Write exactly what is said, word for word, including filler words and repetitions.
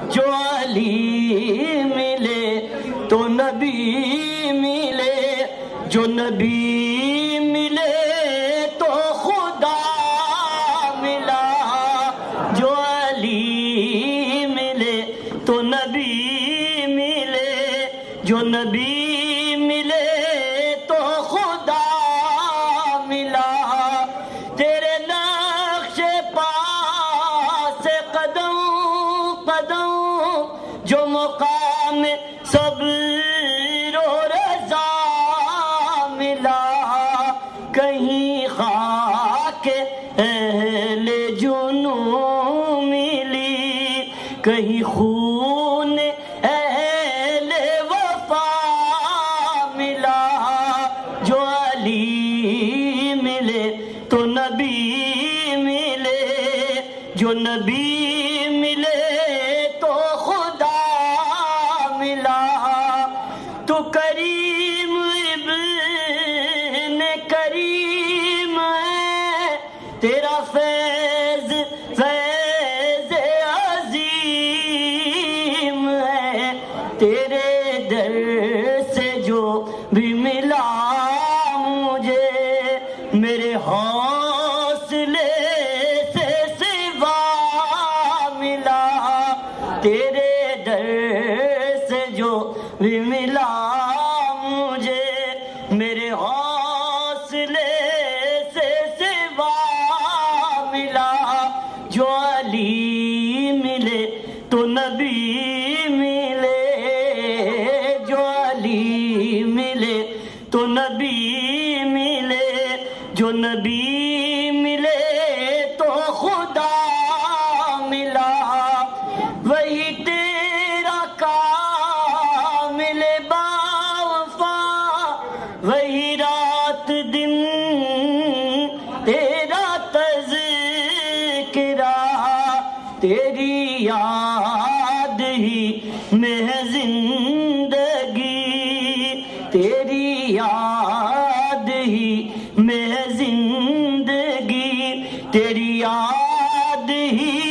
جو علی ملے تو نبی ملے، جو نبی ملے تو خدا ملا، جو علی ملے تو نبی ملے، جو نبی ملے تو خدا ملا، تیرے نقش پا سے قدم قدم جو مقام صبر و رضا ملا، کہیں خاک اہل جنوں ملی، کہیں خون اہل وفا ملا، جو علی ملے تو نبی ملے، جو نبی ملے تو خدا ملا، تو کریم ابن کریم ہے، تیرا فیض فیض عظیم ہے، تیرے در سے جو بھی ملا مجھے میرے حوصلے سے سوا ملا، تیرے در سے جو بھی ملا مجھے میرے حوصلے سے سوا ملا، جو علی ملے تو نبی ملے، جو علی ملے تو نبی ملے، جو نبی ملے تو خدا ملا، وہی تیرا کامل باوفا، وہی رات دن تیرا تذکرہ، تیری یاد ہی میں ہے زندگی، تیری یاد ہی میں ہے زندگی، تیری یاد ہی